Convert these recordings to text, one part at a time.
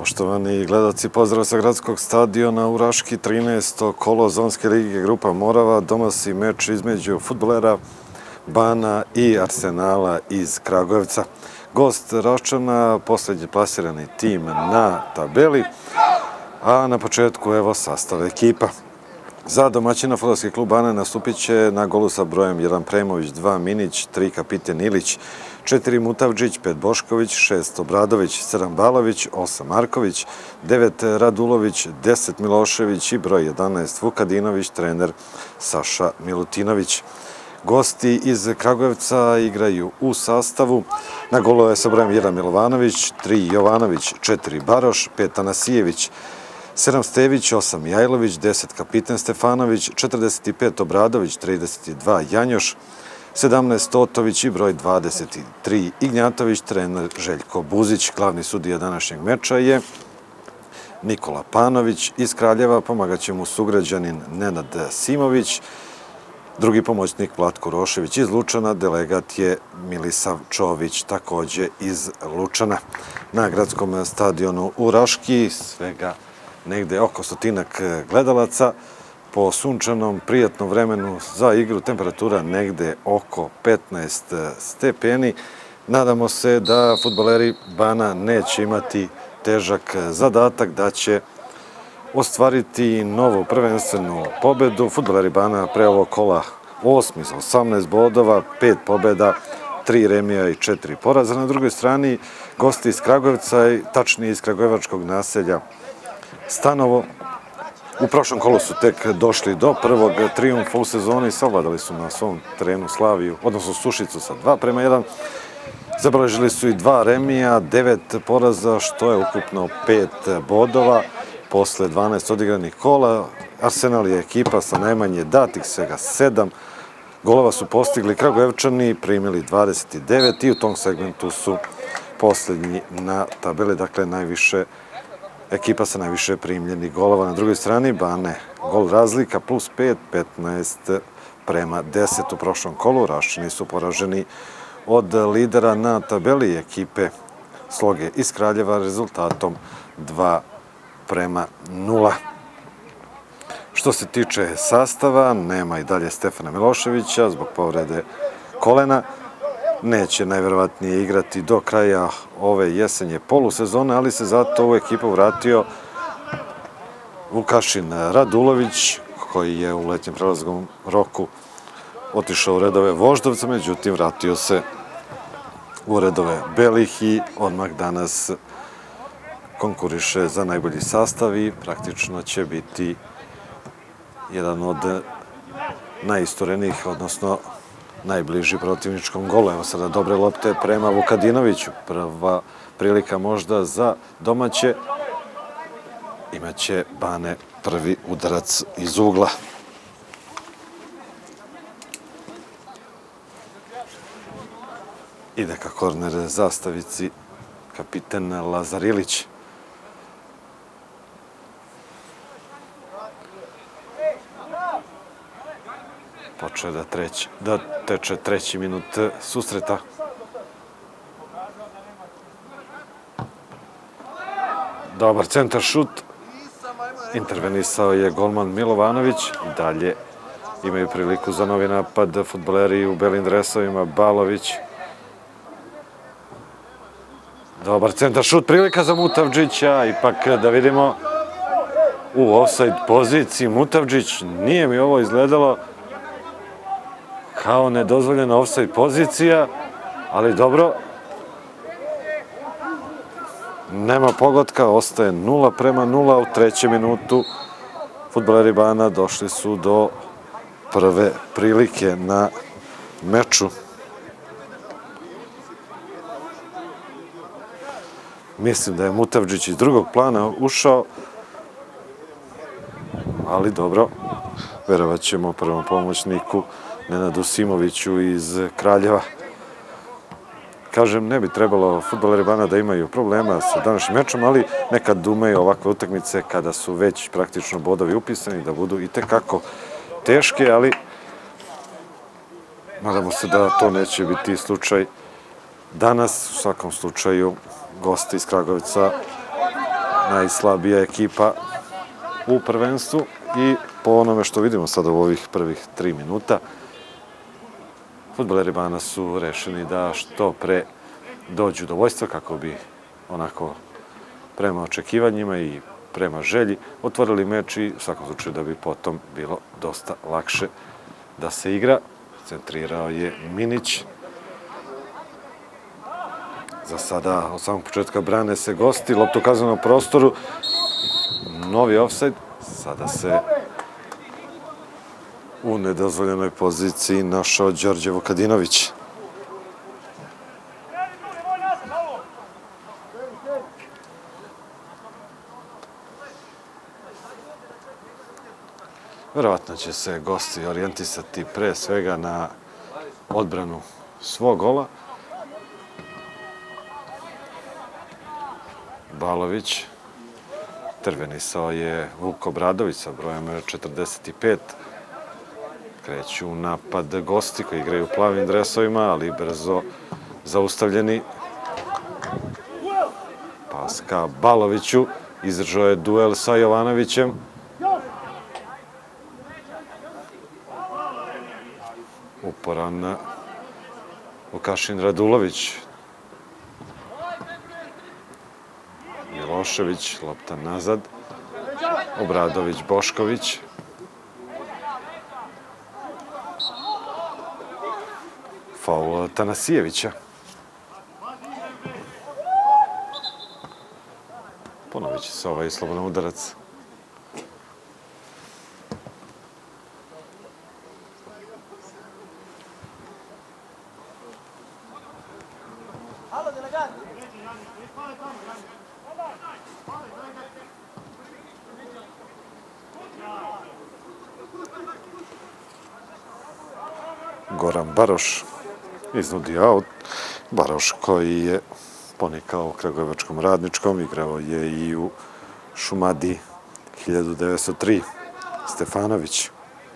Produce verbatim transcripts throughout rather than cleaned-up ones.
Poštovani gledalci, pozdrav sa gradskog stadiona u Raški, trinaesto kolo Zonske lige Grupa Morava, domaći meč između fudbalera Bana i Arsenala iz Kragujevca. Gost Raščana, poslednji plasirani tim na tabeli, a na početku evo sastav ekipa. Za domaćina fudbalski klub Bana nastupit će na golu sa brojem jedan Premović, dva Minić, tri Kapiten Ilić, četiri Mutavdžić, pet Bošković, šest Obradović, sedam Balović, osam Marković, devet Radulović, deset Milošević i broj jedanaest Vukadinović, trener Saša Milutinović. Gosti iz Kragujevca igraju u sastavu. Na golu je sa brojem jedan Milovanović, tri Jovanović, četiri Baroš, pet Anasijević, sedam Stević, osam Jajlović, deset Kapiten Stefanović, četrdeset pet Obradović, trideset dva Janjoš, sedamnaest Totović i broj dvadeset tri Ignjatović, trener Željko Buzić. Glavni sudija današnjeg meča je Nikola Panović iz Kraljeva, pomagaće mu sugrađanin Nenad Simović, drugi pomoćnik Vlatko Rošević iz Lučana, delegat je Milisav Čović, takođe iz Lučana. Na gradskom stadionu u Raški svega negde oko stotinak gledalaca, po sunčanom, prijatnom vremenu za igru, temperatura negde oko petnaest stepeni. Nadamo se da fudbaleri Bana neće imati težak zadatak, da će ostvariti novu prvenstvenu pobedu. Fudbaleri Bana pre ovog kola osmi sa osamnaest bodova, pet pobeda, tri remija i četiri poraza. Na drugoj strani gosti iz Kragujevca, tačnije iz kragujevačkog naselja Stanovo, u prošlom kolu su tek došli do prvog trijumfa u sezoni, savladali su na svom terenu Slaviju, odnosno Sušicu sa dva prema jedan. Zabeležili su i dva remija, devet poraza, što je ukupno pet bodova. Posle dvanaest odigranih kola, Arsenal je ekipa sa najmanje datih svega sedam. Golova su postigli Kragujevčani, primili dvadeset devet i u tom segmentu su poslednji na tabeli, dakle najviše ekipa sa najviše primljenih golova. Na drugoj strani Bane gol razlika plus pet, petnaest prema deset u prošlom kolu. Raščani su poraženi od lidera na tabeli ekipe Sloge iz Kraljeva rezultatom dva prema nula. Što se tiče sastava, nema i dalje Stefana Miloševića zbog povrede kolena. Neće najverovatnije igrati do kraja ove jesenje polusezone, ali se zato u ekipu vratio Vukašin Radulović, koji je u letnjem prelaznom roku otišao u redove Voždovca, međutim vratio se u redove belih i odmah danas konkuriše za najbolji sastav i praktično će biti jedan od najisturenijih, odnosno najbliži protivničkom golu. Evo sada dobre lopte prema Vukadinoviću. Prva prilika možda za domaće. Imaće Bane prvi udarac iz ugla. Ide ka korner zastavici kapiten Lazar Ilić. Počeo je da teče treći minut susreta. Dobar centar šut. Intervenisao je golman Milovanović. Dalje imaju priliku za novi napad fudbaleri u belim dresovima. Balović. Dobar centar šut. Prilika za Mutavdžića. Ipak da vidimo u ofsajd poziciji Mutavdžić. Nije mi ovo izgledalo kao nedozvoljena ofsajd pozicija, ali dobro. Nema pogotka, ostaje nula prema nula u trećem minutu. Fudbaleri Bana došli su do prve prilike na meču. Mislim da je Mutavdžić iz drugog plana ušao, ali dobro, verovat ćemo prvom pomoćniku Nenadu Simoviću iz Kraljeva. Kažem, ne bi trebalo fudbaleri Bana da imaju problema sa današnjim mečom, ali nekad umeju ovakve utakmice kada su već praktično bodovi upisani da budu i tekako teške, ali nadamo se da to neće biti slučaj danas. U svakom slučaju, gosti iz Kragujevca najslabija ekipa u prvenstvu i po onome što vidimo sada u ovih prvih tri minuta, fudbaleri Bana su rešeni da što pre dođu do vojstva kako bi onako prema očekivanjima i prema želji otvorili meč i u svakom slučaju da bi potom bilo dosta lakše da se igra. Centrirao je Minić. Za sada od samog početka brane se gosti, lopta u kaznenom prostoru, novi ofsajd, sada se u nedozvoljenoj poziciji našao Đorđe Vukadinović. Verovatno će se gosti orijentisati pre svega na odbranu svog gola. Balović, intervenisao je Vuk Obradović sa brojem četrdeset pet. Kreću u napad gosti koji igraju u plavim dresovima, ali brzo zaustavljeni. Pas ka Baloviću, izdržao je duel sa Jovanovićem. Uporan Vukašin Radulović. Milošević, lopta nazad. Obradović, Bošković. Faul Tanasijevića. Ponovit će se ovaj slobodan udarac. Goran Baroš iznudi aut. Baroš koji je ponikao u Kragujevačkom Radničkom, igrao je i u Šumadiji hiljadu devetsto tri. Stefanović.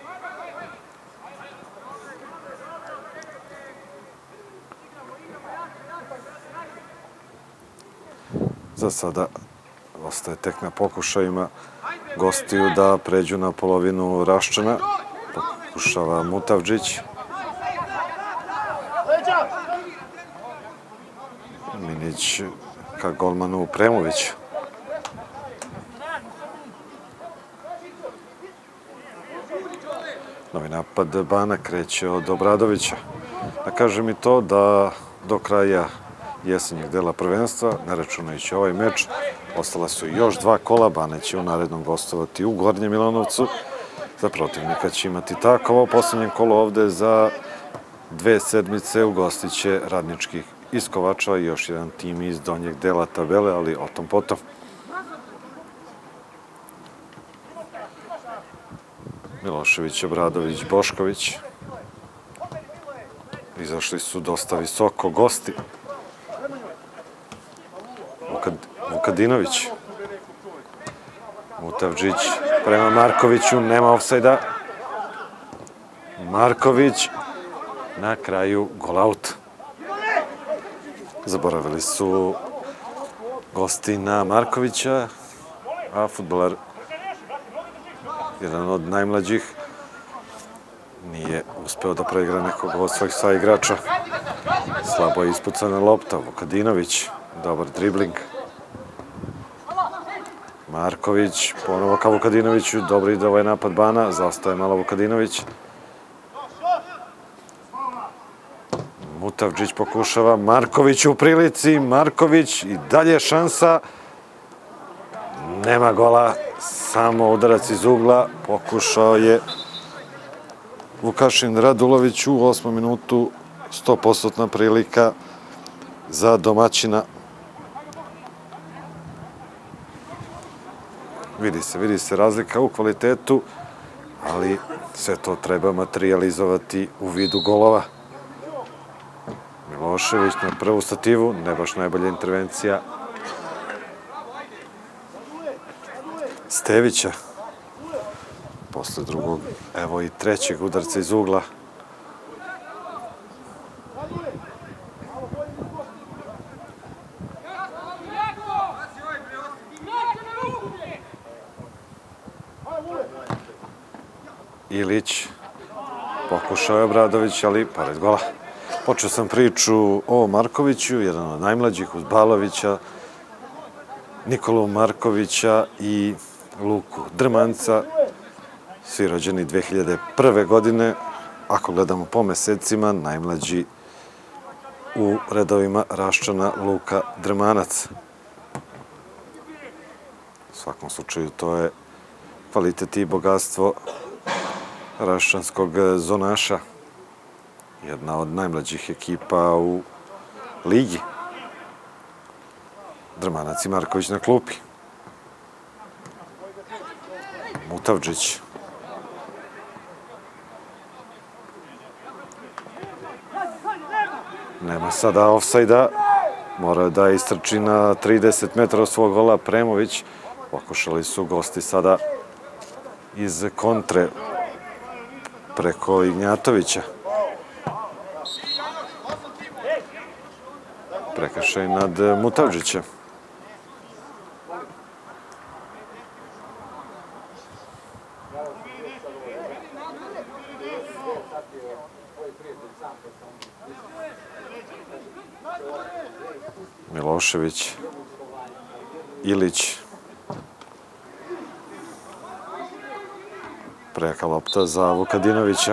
Za sada ostaje tek na pokušajima gostiju da pređu na polovinu Raščana. Pokušava Mutavdžić. Minić ka golmanu Premoviću. Novi napad Bana kreće od Obradovića. Da kažem i to da do kraja jesenjeg dela prvenstva, ne računajući ovaj meč, ostala su još dva kola. Bana će u narednom gostovati u Gornjem Milanovcu. Za protivnika će imati tako. Ovo poslednje kolo ovde za dve sedmice ugostit će Radnički iz Kovača i još jedan tim iz donjeg dela tabele, ali o tom potom. Milošević, Obradović, Bošković. Izašli su dosta visoko gosti. Vukadinović. Mutavdžić prema Markoviću, nema ofsajda. Marković na kraju gol aut. Zaboravili su gosti na Markovića, a fudbaler, jedan od najmlađih, nije uspeo da preigra nekog od svojih saigrača. Slabo je ispucana lopta. Vukadinović, dobar dribling. Marković, ponovo ka Vukadinoviću, dobro ide ovaj napad Bana, zaostaje malo Vukadinović. Mutavdžić pokušava, Marković u prilici, Marković i dalje šansa. Nema gola, samo udarac iz ugla, pokušao je Vukašin Radulović u osmom minutu, sto posto prilika za domaćina. Vidi se, vidi se razlika u kvalitetu, ali sve to treba materijalizovati u vidu golova. Milošević na prvu stativu, ne baš najbolja intervencija Stevića. Posle drugog, evo i trećeg udarca iz ugla. Ilić. Pokušao je Obradović, ali pored gola. Počeo sam priču o Markoviću, jedan od najmlađih uz Balovića, Nikolu Markovića i Luku Drmanca, svi rođeni dve hiljade prve. godine. Ako gledamo po mesecima, najmlađi u redovima Raščana Luka Drmanac. U svakom slučaju to je kvalitet i bogatstvo raščanskog zonaša. Jedna od najmlađih ekipa u ligi. Drmanac i Marković na klupi. Mutavdžić. Nema sada ofsajda. Mora da istrči na trideset metara od svog gola Premović. Pokušali su gosti sada iz kontre preko Ignjatovića. Prekršaj nad Mutavdžićem. Milošević, Ilić. Preka lopta za Vukadinovića.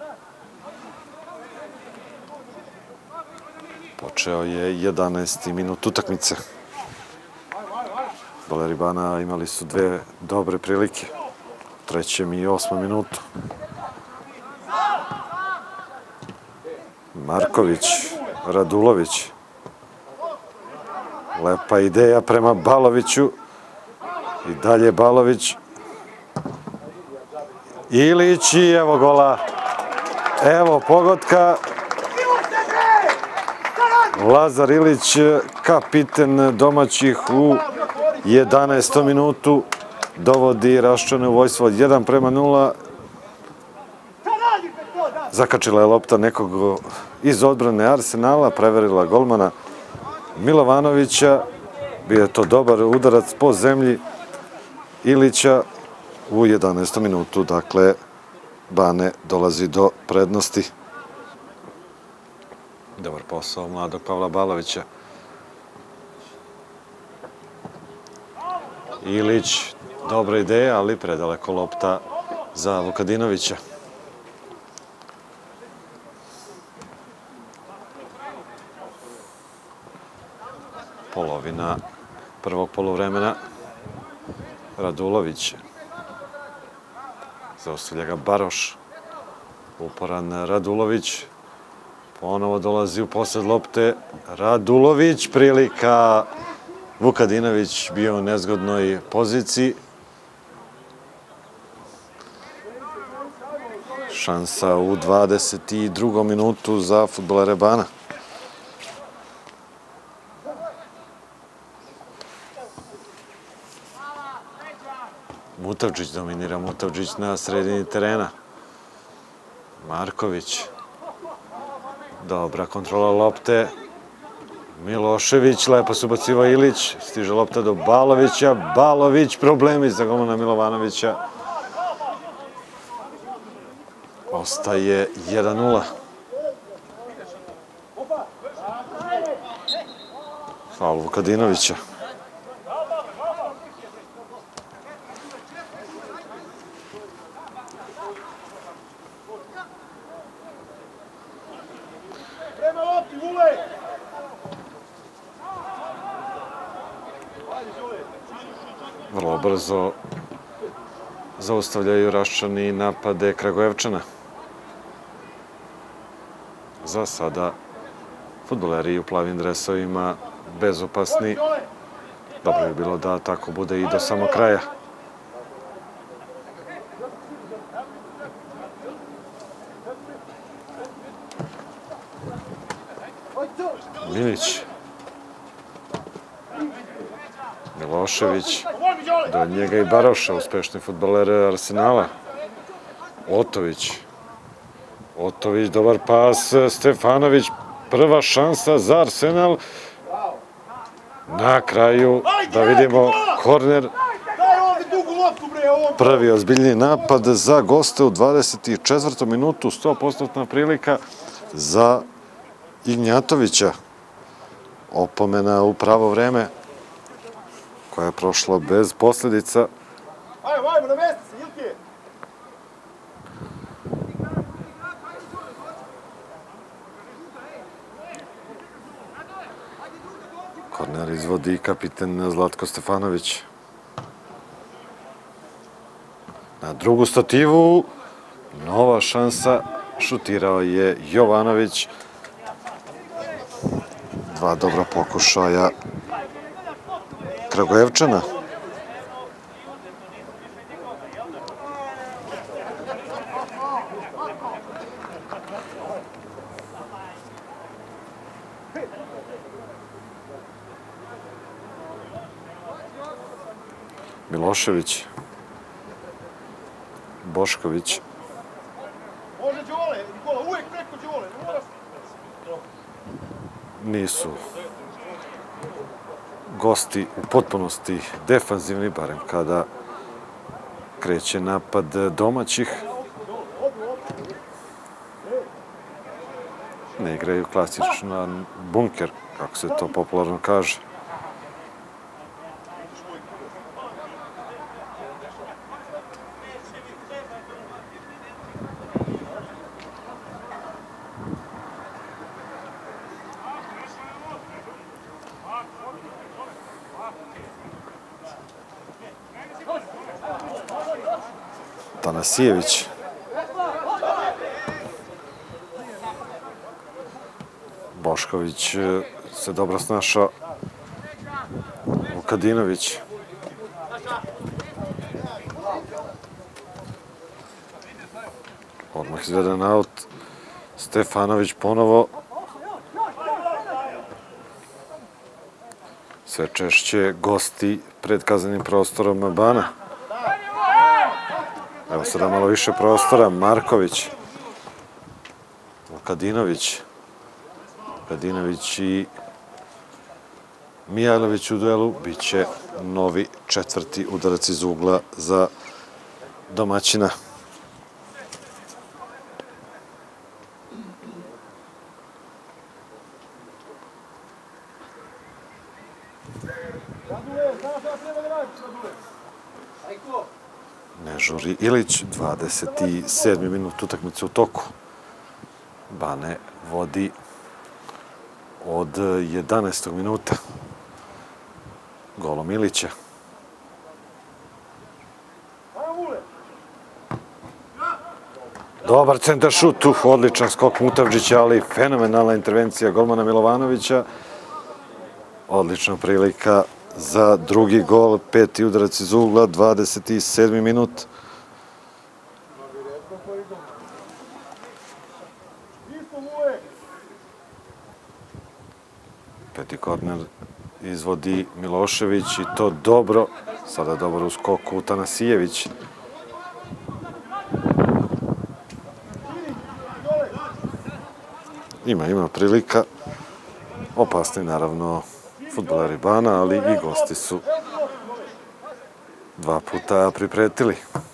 Počeo je jedanaesti minut utakmice. Fudbaleri Bana imali su dve dobre prilike. U trećem i osmom minutu. Marković, Radulović. Lepa ideja prema Baloviću. I dalje Balović. Ilić i evo gola. Evo pogotka. Lazar Ilić, kapiten domaćih u jedanaestom minutu, dovodi Raščane u vojstvo od jedan prema nula. Zakačila je lopta nekog iz odbrane Arsenala, preverila golmana Milovanovića. Bio je to dobar udarac po zemlji Ilića u jedanaestom minutu. Dakle, Bane dolazi do prednosti. Dobar posao mladog Pavla Balovića. Ilić, dobra ideja, ali predaleko lopta za Vukadinovića. Polovina prvog poluvremena. Radulović. Zaustavlja ga Baroš. Uporan Radulović. Ponovo dolazi u posled lopte Radulović. Prilika. Vukadinović bio u nezgodnoj poziciji. Šansa u dvadeset drugom minutu za fudbalere Bana. Mutavdžić dominira, Mutavdžić na sredini terena. Marković. Dobra kontrola lopte. Milošević, lepo se ubacivao Ilić. Stiže lopta do Balovića. Balović, problemi za golmana Milovanovića. Ostaje jedan nula. Faul Vukadinovića. Vrlo brzo zaustavljaju Raščani napade Kragujevčana. Za sada fudbaleri u plavim dresovima bezopasni. Dobro je bilo da tako bude i do samog kraja. Milić. Milošević. Do njega i Baroša, uspešni fudbaler Arsenala. Otović. Otović, dobar pas. Stefanović, prva šansa za Arsenal. Na kraju, da vidimo, korner. Daj ovdje dugu loptu, bre, ovom prvi ozbiljniji napad za goste u dvadeset četvrtom minutu, sto posto prilika za Ignjatovića. Opomena u pravo vreme koja je prošla bez posljedica. Ajmo, ajmo, na mjesto se, Ilke! Korner izvodi kapiten Zlatko Stefanović. Na drugu stativu, nova šansa, šutirao je Jovanović. Dva dobra pokušaja Kragujevčana. Milošević, Bošković. Može Đole, Nikola, uvijek preko Đole, ne mora se. Nisu gosti u potpunosti defanzivni, barem kada kreće napad domaćih. Ne igraju klasičan bunker, kako se to popularno kaže. Tanasijević. Bošković se dobro snašao. Vukadinović. Odmah izveden aut. Stefanović ponovo. Sve češće gosti pred kaznenim prostorom Bana. Evo sada malo više prostora. Marković. Vukadinović. Vukadinović i Mijajlović u duelu. Biće novi četvrti udarac iz ugla za domaćina. Ne žuri Ilić, dvadeset sedmi minut utakmice u toku. Bane vodi od jedanaestog minuta golom Ilića. Dobar centar šut, odličan skok Mutavdžića, ali fenomenalna intervencija golmana Milovanovića. Odlična prilika za drugi gol, peti udarac iz ugla, dvadeset sedmi minut. Peti korner izvodi Milošević i to dobro. Sada dobro u skoku Tanasijević. Ima, ima prilika. Opasni naravno fudbaleri Bana, ali i gosti su dva puta pripretili.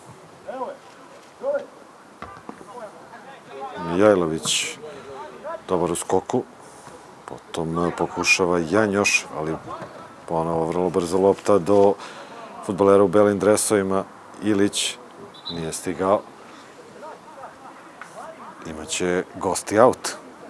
Mijajlović dobar u skoku. Potom pokušava Janjoš, ali ponovo vrlo brzo lopta do fudbalera u belim dresovima. Ilić nije stigao. Imaće gosti aut.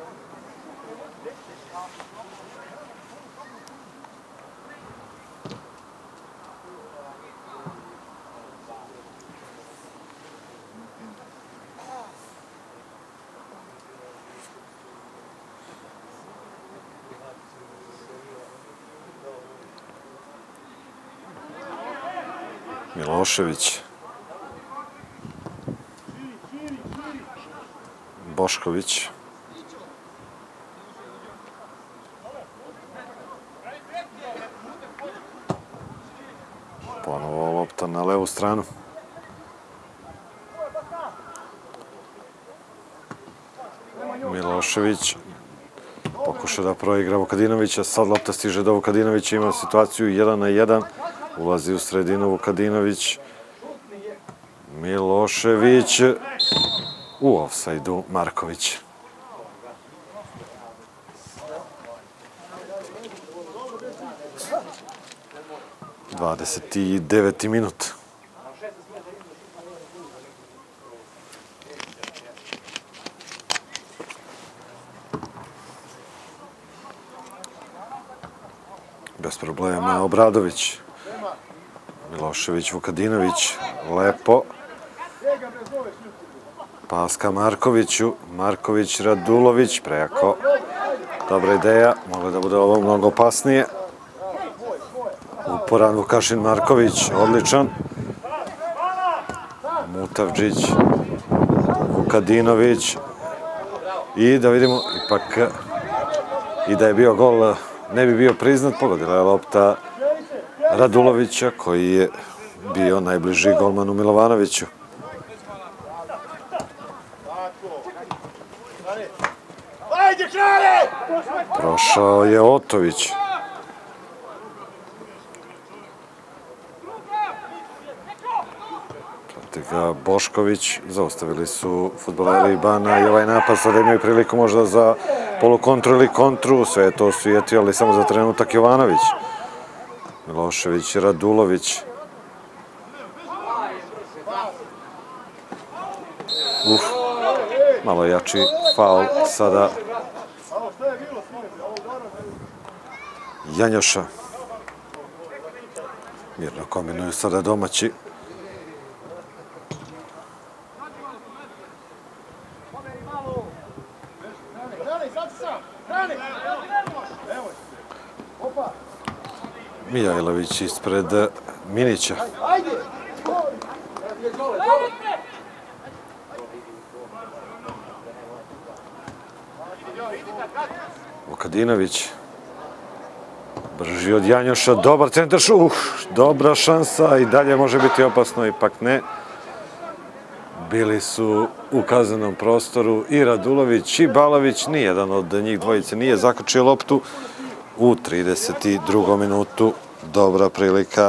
Milošević. Bošković. Ponovo lopta na levu stranu. Milošević pokuša da proigra Vukadinovića, sad lopta stiže do Vukadinovića, ima situaciju jedan na jedan, ulazi u sredinu Vukadinović, Milošević. U ofsajdu Marković. dvadeset deveti minut. Bez problema Obradović. Milošević, Vukadinović. Lepo. Paska Markoviću. Marković, Radulović. Prejako. Dobra ideja. Moglo da bude ovo mnogo opasnije. Uporan Vukašin Marković. Odličan. Mutavdžić. Vukadinović. I da vidimo, ipak i da je bio gol, ne bi bio priznat. Pogodila je lopta Radulovića, koji je bio najbliži golmanu Milovanoviću. Prošao je Otović. Prati ga Bošković. Zaustavili su fudbaleri Bana i ovaj napad. Sada imaju priliku možda za polukontru ili kontru. Sve je to sujetio, ali samo za trenutak Jovanović. Milošević, Radulović. Uf, malo jači faul sada Janjoša. Mirno kombinuju sada domaći. Mijajlović ispred Minića. Vukadinović. Brži od Janjoša. Dobar centar. Uh, dobra šansa. I dalje može biti opasno, ipak ne. Bili su u kaznenom prostoru i Radulović i Balović. Nijedan od njih dvojice nije zakočio loptu. U trideset drugom minutu dobra prilika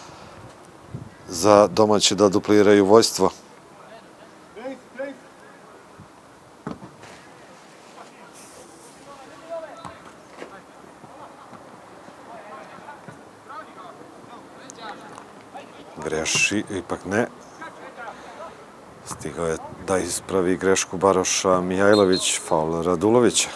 za domaći da dupliraju vođstvo. Greši, ipak ne. Stigao je da ispravi grešku Baroša Mijajlović, faul Radulovića.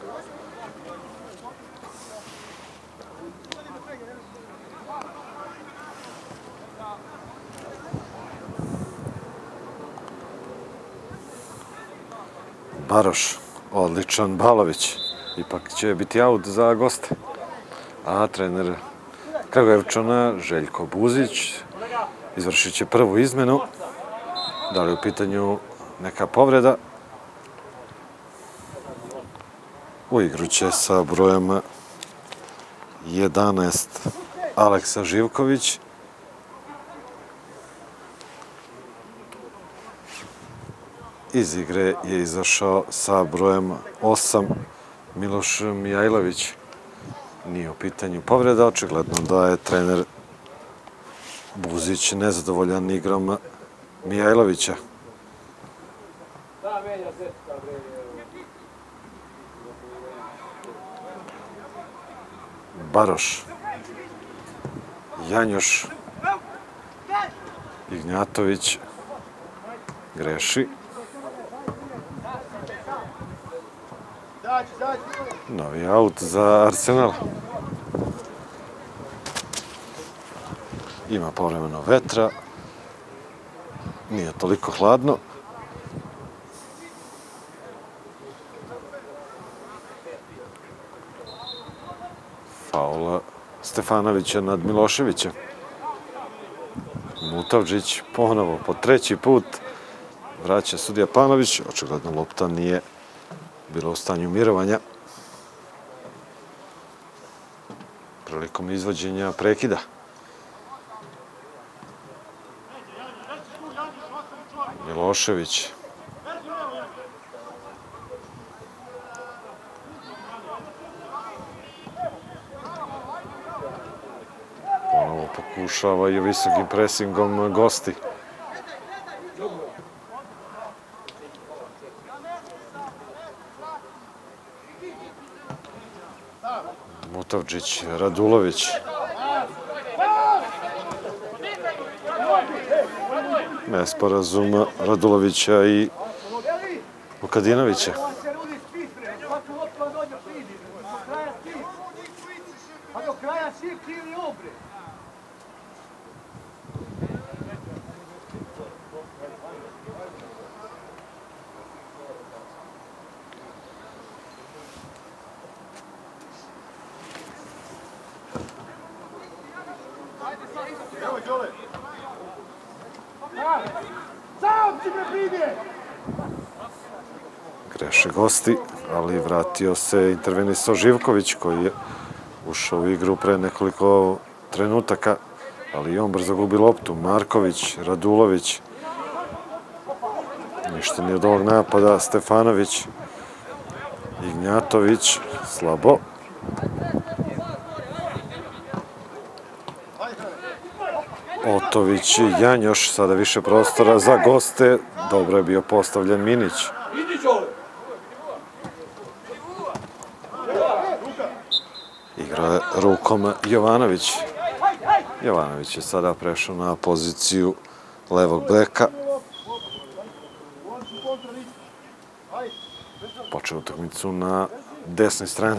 Baroš, odličan Balović. Ipak će biti aut za goste. A trener Kragujevčana, Željko Buzić, izvršit će prvu izmenu. Da li je u pitanju neka povreda? U igru će sa brojem jedanaest Aleksa Živković. Iz igre je izašao sa brojem osam Miloš Mijajlović. Nije u pitanju povreda, očigledno da je trener Buzić nezadovoljan igrom Mijajlovića. Baroš. Janjoš. Ignjatović. Greši. Novi aut za Arsenal. Ima povremeno vetra. Nije toliko hladno. Faula Stefanovića nad Miloševićem. Mutavdžić ponovo po treći put vraća sudija Panović. Očigledno lopta nije bila u stanju mirovanja prilikom izvođenja prekida. Milošević. Ponovo pokušavaju visokim presingom gosti. Mutavdžić, Radulović. Nesporazum Radulovića i Vukadinovića. Greše gosti, ali vratio se intervenisao Živković koji je ušao u igru pre nekoliko trenutaka, ali i on brzo gubi loptu. Marković, Radulović. Ništa nije od ovog napada. Stefanović, Ignjatović, slabo. Otović i Janjoš, sada više prostora za goste. Dobro je bio postavljen Minić. Igra je rukom Jovanović. Jovanović je sada prešao na poziciju levog beka. Počeo utakmicu na desnoj strani.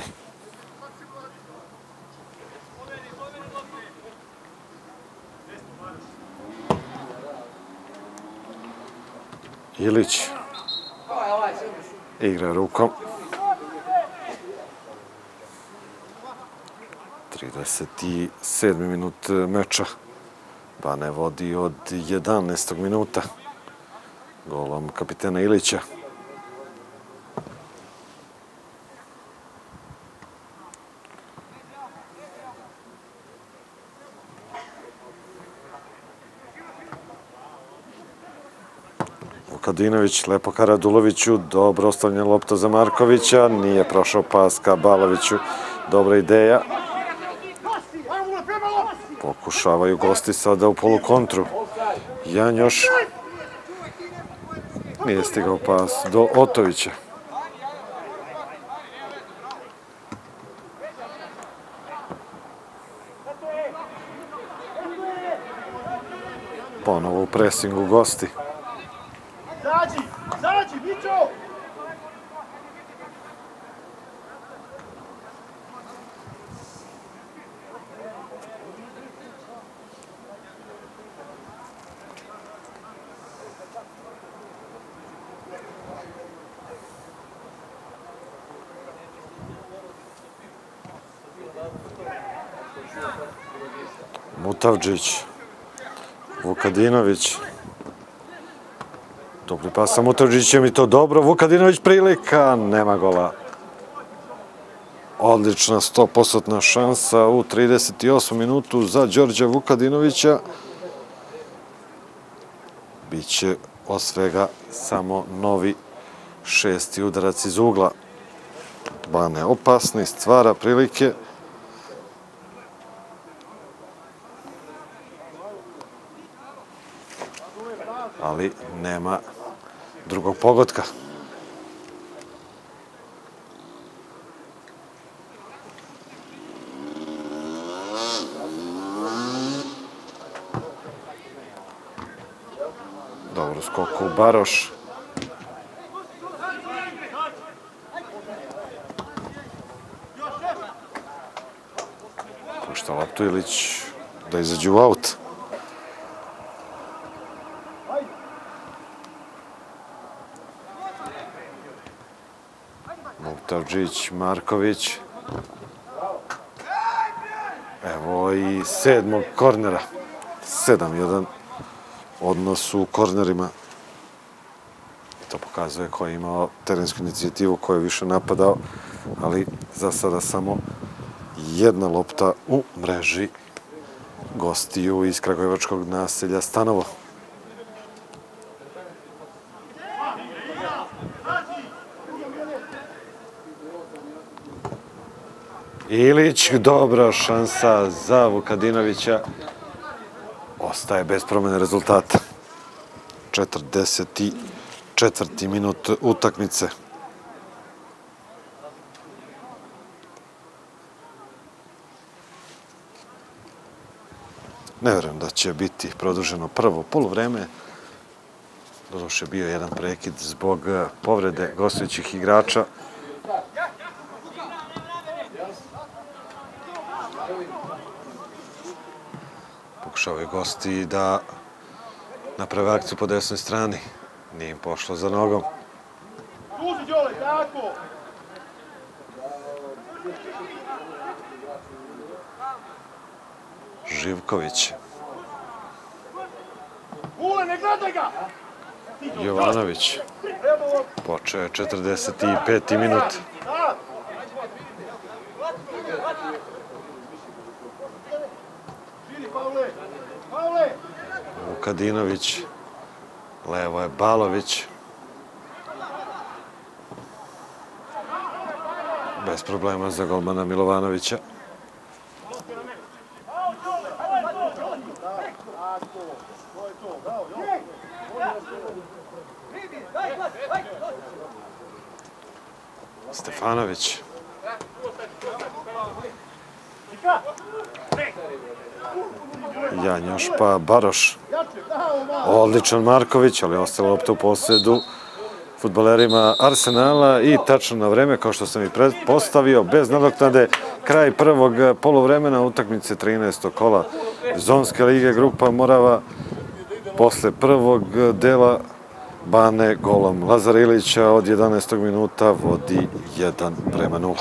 Ilić igra rukom. trideset sedmi minut meča. Bane vodi od jedanaestog minuta golom kapitena Ilića. Vukadinović, lepo ka Raduloviću, dobro ostavljena lopta za Markovića, nije prošao pas ka Baloviću, dobra ideja. Pokušavaju gosti sada u polukontru. Janjoš, nije stigao pas do Otovića. Ponovo u presingu gosti. Zađi, zađi, Mićo! Mutavdžić, Vukadinović. Dobri pas sa Mutavdžićem i to dobro. Vukadinović prilika, nema gola. Odlična sto posto šansa u trideset osmom minutu za Đorđa Vukadinovića. Biće od svega samo novi šesti udarac iz ugla. Bane opasni, stvara prilike. Ali nema drugog pogotka. Dobro skok u Baroš. Pušta loptu Ilić da izađe u aut. Mutavdžić, Marković. Evo i sedmog kornera. sedam jedan odnos u kornerima. To pokazuje ko je imao terensku inicijativu, ko je više napadao, ali za sada samo jedna lopta u mreži gostiju iz kragujevačkog naselja Stanovo. Ilić, dobra šansa za Vukadinovića. Ostaje bez promene rezultata. četrdeset četvrti minut utakmice. Ne verujem da će biti produženo prvo poluvreme. Doduše bio je jedan prekid zbog povrede gostujućih igrača. Pokušavaju gosti da naprave akciju po desnoj strani. Nije im pošlo za nogom. Tuzi, Đole, tako! Živković. Ule, ne gledaj ga! Jovanović. Počeo je četrdeset peti minut. Širi, Pavle! Pavle! Vukadinović. Levo je Balović. Bez problema za golmana Milovanovića. Stefanović. Janjoš pa Baroš. Odličan Marković, ali ostala lopta u posjedu fudbalerima Arsenala i tačno na vreme, kao što sam i pretpostavio, bez nadoknade, kraj prvog poluvremena utakmice trinaestog kola Zonske lige grupa Morava. Posle prvog dela Bane golom Lazara Ilića od jedanaestog minuta vodi jedan prema nula.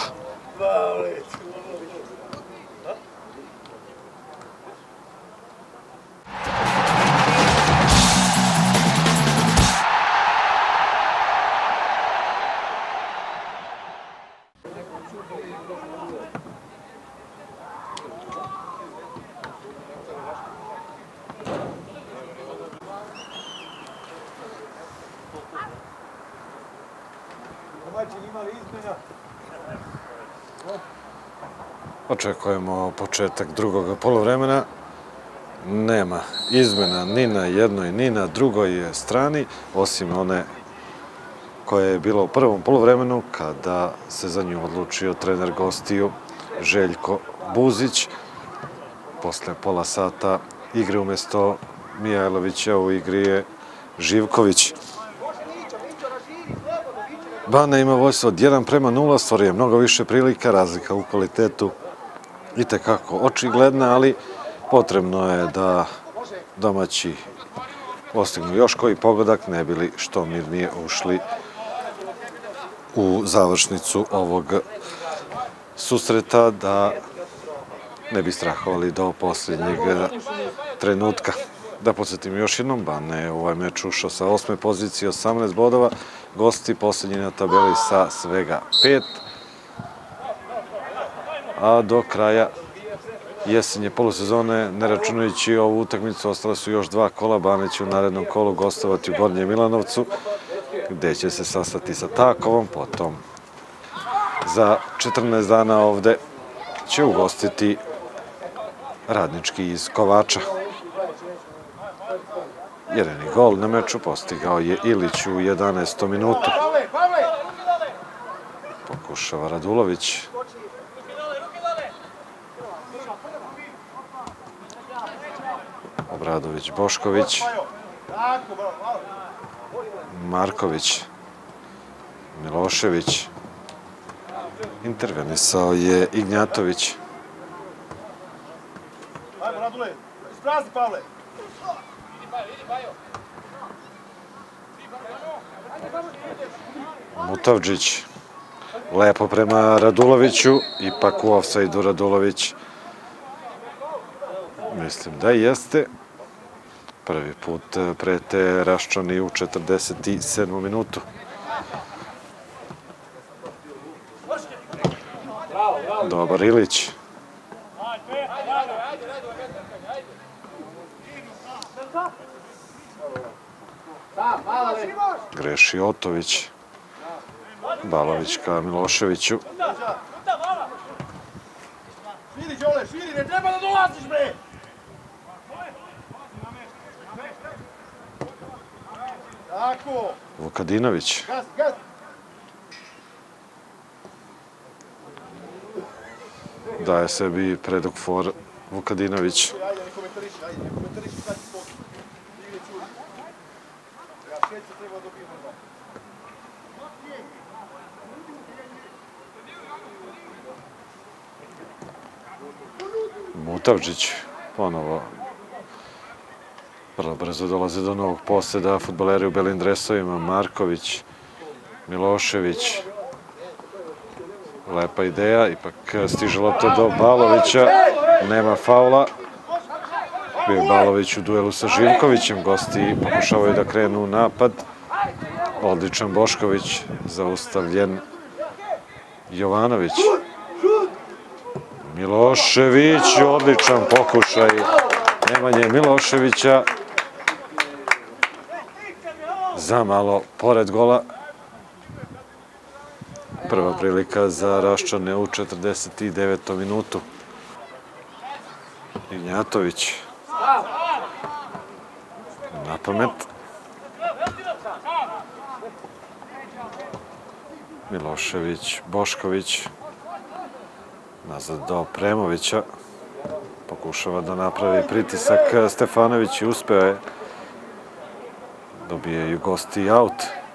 Očekujemo početak drugog poluvremena. Nema izmena ni na jednoj ni na drugoj strani, osim one koja je bila u prvom poluvremenu kada se za nju odlučio trener gostiju Željko Buzić. Posle pola sata igre umesto Mijajlovića u igri je Živković. Bana ima vodstvo od jedan prema nula, stvorio je mnogo više prilika, razlika u kvalitetu i tekako očigledna, ali potrebno je da domaći postignu još koji pogodak, ne bili što mirnije ušli u završnicu ovog susreta, da ne bi strahovali do posljednjeg trenutka. Da podsjetim još jednom, Bana je u ovaj meč ušao sa osme pozicije, osamnaest bodova, gosti posljednji na tabeli sa svega pet, a do kraja jesenje polusezone, ne računajući ovu utakmicu, ostale su još dva kola. Bana će u narednom kolu gostovati u Gornjem Milanovcu, gde će se sastati sa Takovom, potom za četrnaest dana ovde će ugostiti Radnički iz Kovača. Jedini gol na meču postigao je Ilić u jedanaestom minutu. Pokušava Radulović. Obradović, Bošković. Marković. Milošević. Intervenisao je Ignjatović. Ajmo, Radule, isprazni, Pavle. Mutavdžić. Lepo prema Raduloviću, ipak u ofsajdu Radulović. Mislim da jeste. Prvi put prete Raščani u četrdeset sedmom minutu. Dobar Ilić. Greši Otović. Balović ka Miloševiću. Širi, Đole, širi, ne treba da dolaziš, bre! Tako! Vukadinović. Gas, gas! Daje sebi predok for Vukadinović. Ajde, ne komentariši, Ajde, veteriki sad iz toga. Igre čuri. Ja šeću treba dobijem nazad. Mutavdžić ponovo vrlo brzo dolaze do novog poseda fudbaleri u belim dresovima. Marković, Milošević, lepa ideja, ipak stiže lopta do Balovića, nema faula. Bio je Balović u duelu sa Živkovićem, gosti pokušavaju da krenu u napad. Odličan Bošković, zaustavljen Jovanović. Milošević, odličan pokušaj Nemanje Miloševića. Zamalo pored gola. Prva prilika za Raščane u četrdeset devetom minutu. Ignjatović. Na pamet. Milošević, Bošković. Nazad do Premovića. Pokušava da napravi pritisak Stefanović i uspeo je. Dobijaju gosti aut.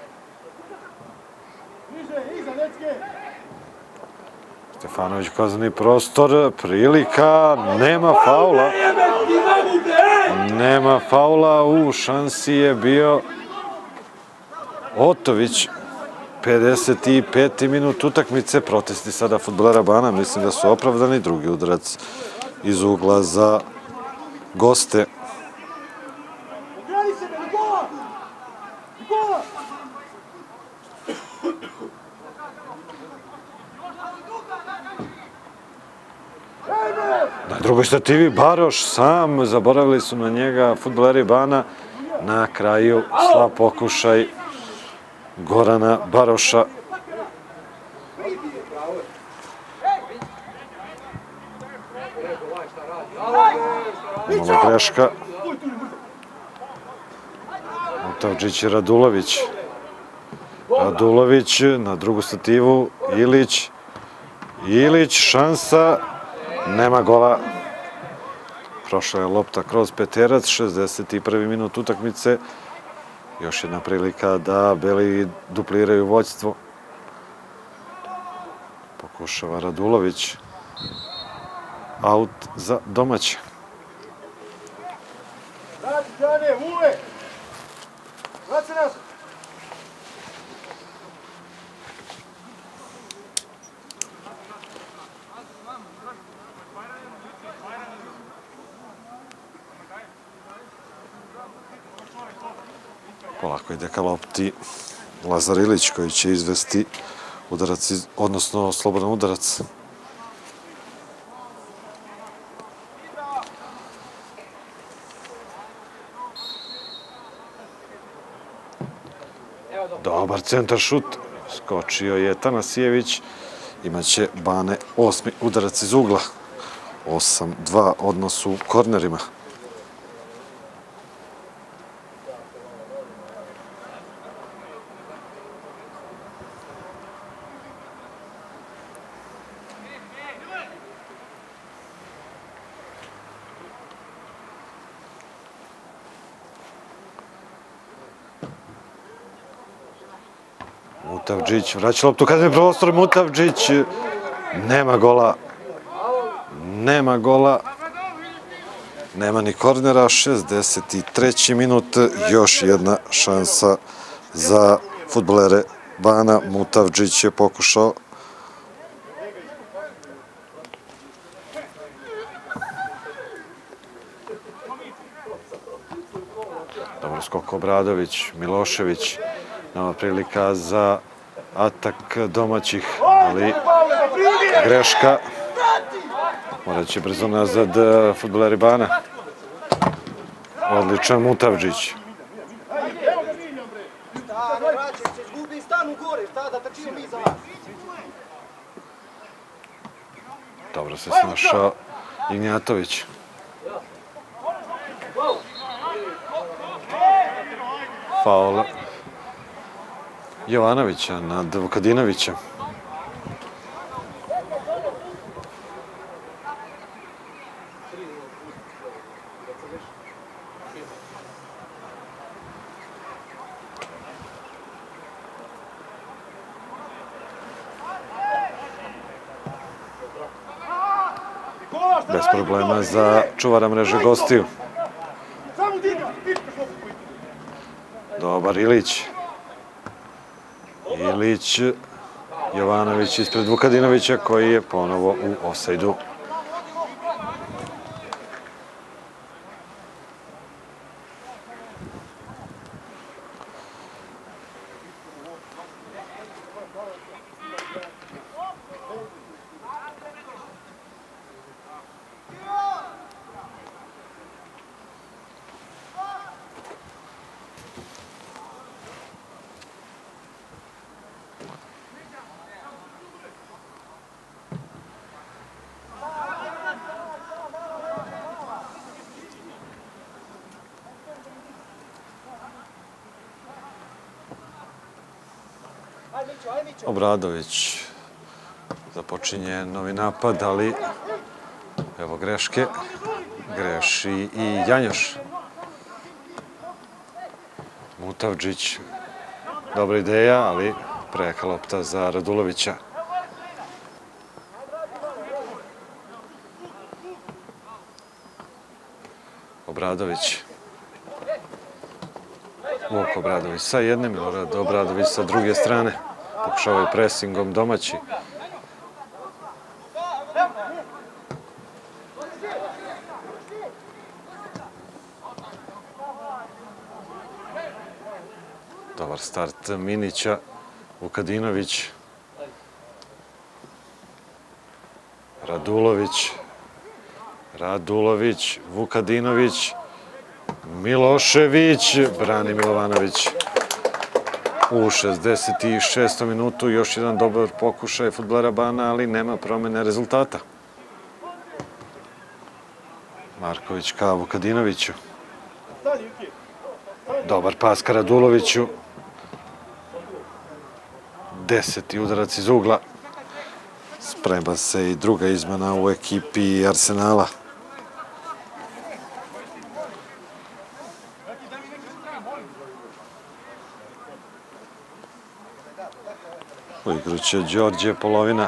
Stefanović kazneni prostor, prilika, nema faula. Nema faula, u šansi je bio Otović. pedeset peti minut utakmice, protesti sada fudbalera Bana, mislim da su opravdani. Drugi udarac iz ugla za goste. Na drugoj stativi Baroš sam, zaboravili su na njega fudbaleri Bana. Na kraju slab pokušaj Gorana Baroša. Malo greška. Mutavdžić i Radulović. Radulović na drugu stativu, Ilić. Ilić, šansa, nema gola. Prošla je lopta kroz peterac, šezdeset prvi minut utakmice. Još jedna prilika da beli dupliraju vođstvo. Pokušava Radulović. Aut za domaće. Vrati, Đane, uvek! Vrati se nas! Polako ide ka lopti Lazar Ilić koji će izvesti udarac, odnosno slobodan udarac. Dobar centar šut, skočio je Tanasijević, imaće Bane osmi udarac iz ugla. osam dva odnos u kornerima. Mutavdžić vraća loptu kazneni prostor, Mutavdžić, nema gola, nema gola, nema ni kornera, šezdeset treći minut, još jedna šansa za fudbalere Bana, Mutavdžić je pokušao. Dobro skok Obradović, Milošević, nova prilika za atak domaćih, ali greška. Morat će brzo nazad fudbaleri Bana. Odličan Mutavdžić. Dobro se snašao Ignjatović. Faul Jovanovića nad Vukadinovićem. bez problema za čuvara mreže gostiju. Dobar Ilić. Ilić, Jovanović ispred Vukadinovića koji je ponovo u ofsajdu. Obradović započinje novi napad, ali evo greške. Greši i Janjoš. Mutavdžić, dobra ideja, ali prejaka lopta za Radulovića. Obradović. Vuk Obradović sa jedne, Milorad Obradović sa druge strane. Pokušavaju presingom domaći. Dobar start Minića. Vukadinović. Radulović. Radulović. Vukadinović. Milošević. Brani Milovanović. U šezdeset šestom minutu još jedan dobar pokušaj fudbalera Bana, ali nema promene rezultata. Marković ka Vukadinoviću. Dobar pas ka Raduloviću. Deseti udarac iz ugla. Sprema se i druga izmena u ekipi Arsenala. U igru će Đorđe Polovina.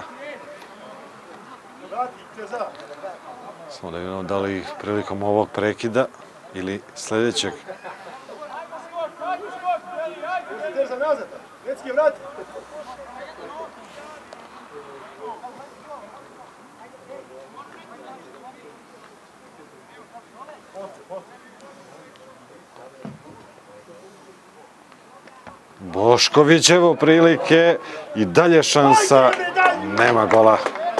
Samo da vidimo da li prilikom ovog prekida ili sljedećeg. Bošković, evo prilike i dalje šansa, nema gola.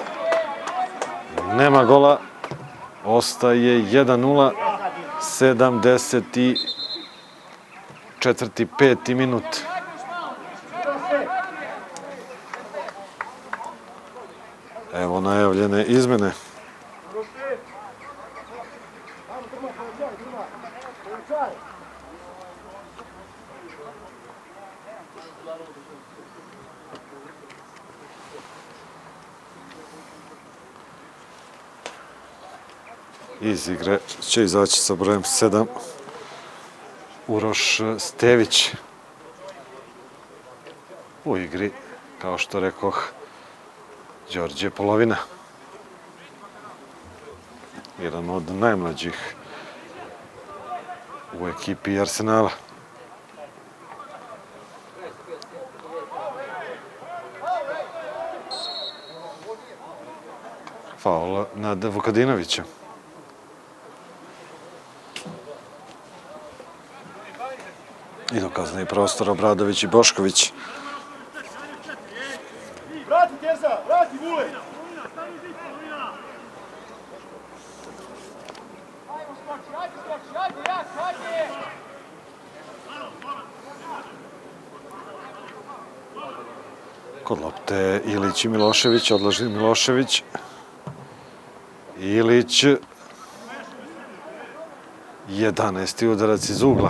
Nema gola, ostaje jedan nula, sedamdeset četvrti peti minut. Evo najavljene izmene. Iz igre će izaći sa brojem sedam Uroš Stević. U igri, kao što rekoh, Đorđe Polovina. Jedan od najmlađih u ekipi Arsenala. Faul nad Vukadinovićem. I dokazni prostor Obradović i Bošković. Vrati Terza, vrati Vule! Kod lopte Ilić i Milošević, odlaži Milošević. Ilić. jedanaesti udarac iz ugla.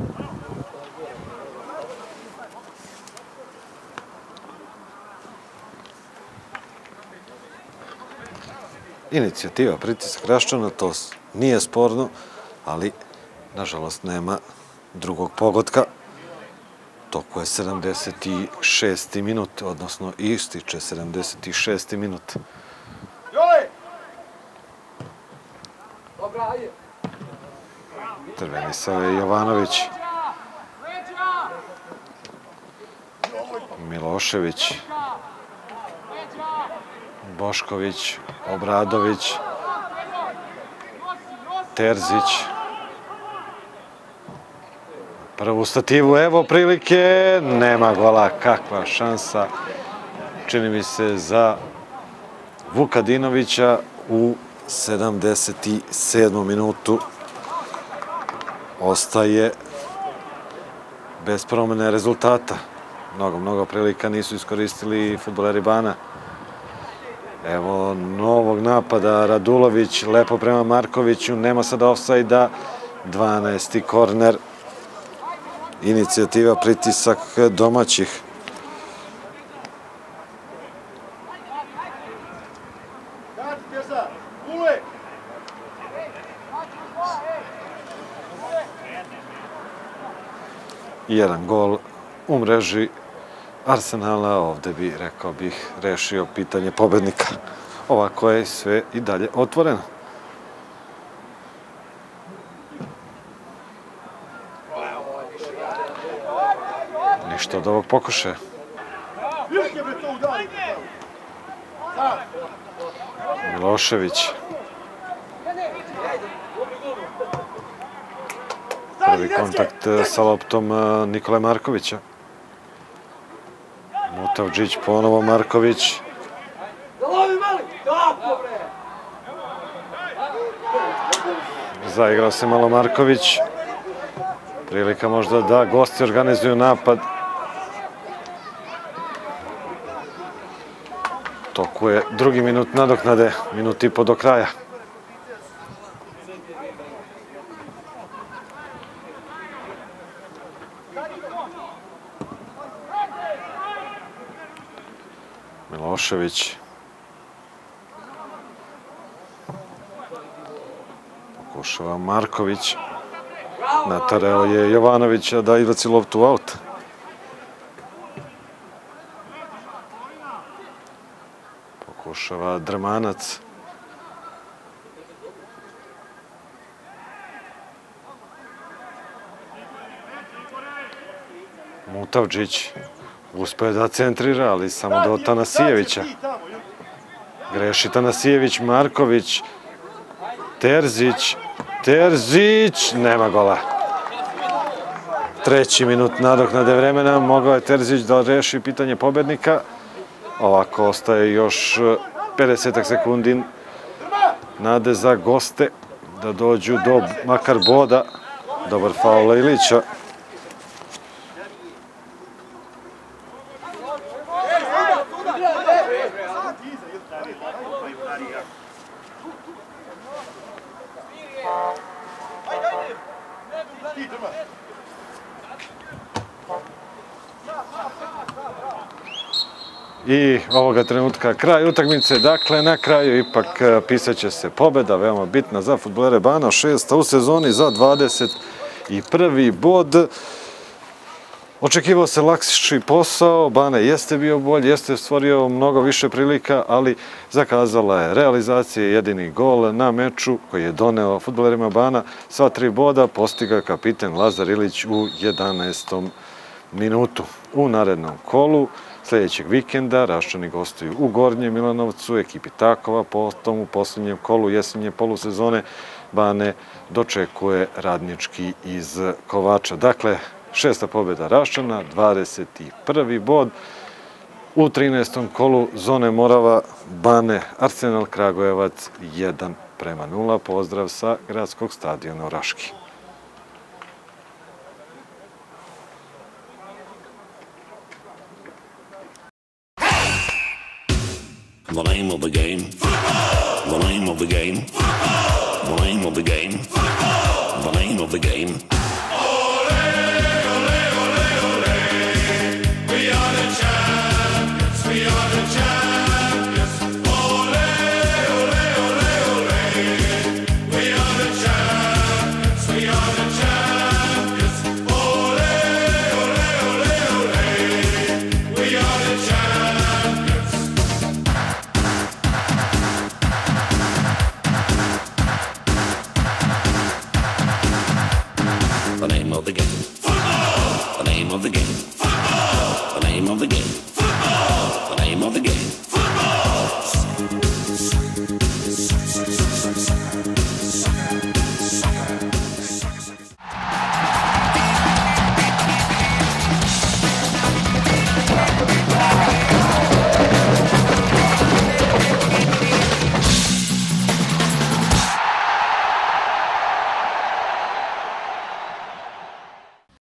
Inicijativa, pritisak Raščana, to nije sporno, ali nažalost nema drugog pogotka. Toku je sedamdeset šesti minut, odnosno ističe sedamdeset šesti minut. Intervenisao je Jovanović. Milošević. Bošković. Obradović. Terzić. Prvu stativu, evo prilike, nema gola, kakva šansa, čini mi se, za Vukadinovića u sedamdeset sedmom minutu. Ostaje bez promene rezultata. Mnogo, mnogo prilika nisu iskoristili fudbaleri Bana. Evo novog napada, Radulović, lepo prema Markoviću, nema sada ofsajda, dvanaesti korner. Inicijativa, pritisak domaćih. Jedan gol u mreži Arsenala, ovde bi, rekao bih, rešio pitanje pobednika. Ovako je sve i dalje otvoreno. Ništa od ovog pokušaja. Milošević. Prvi kontakt sa loptom Nikole Markovića. Mutavdžić, ponovo Marković. Zaigrao se malo Marković. Prilika možda da gosti organizuju napad. Toku je drugi minut nadoknade, minut i po do kraja. Milošević. Pokušava Marković. Natareo je Jovanovića da izbaci loptu aut. Pokušava Drmanac. Mutavdžić uspeo da centrira, ali samo do Tanasijevića. Greši Tanasijević, Marković, Terzić, Terzić, nema gola. Treći minut nadoknade vremena, mogao je Terzić da reši pitanje pobednika. Ovako ostaje još pedeset sekundi nade za goste da dođu do makar boda. Dobar faul Ilića. I ovoga trenutka kraj utakmice, dakle na kraju ipak pisat će se pobeda, veoma bitna za fudbalere Bana, šesta u sezoni za dvadeset prvi bod. Očekivao se lakši posao, Bana jeste bio bolji, jeste stvorio mnogo više prilika, ali zakazala je realizacija, jedini gol na meču koji je doneo fudbalerima Bana. Sva tri boda postiga kapiten Lazar Ilić u jedanaestom minutu. U narednom kolu sljedećeg vikenda Raščani gostuju u Gornjem Milanovcu, ekipi Takova, potom u posljednjem kolu jesenje polusezone Bane dočekuje Radnički iz Kovača. Dakle, šesta pobjeda Raščana, dvadeset prvi bod. U trinaestom kolu zone Morava, Bane, Arsenal Kragujevac jedan prema nula. Pozdrav sa gradskog stadiona u Raški. The name of the game. Football. The name of the game. Football. The name of the game. Football. The name of the game. Ole, ole, ole, ole. We are the champions. We are the champions. Ole, ole, ole, ole. We are the champions. We are the champions. Ole, ole, ole, ole. We are the champions. name of the game.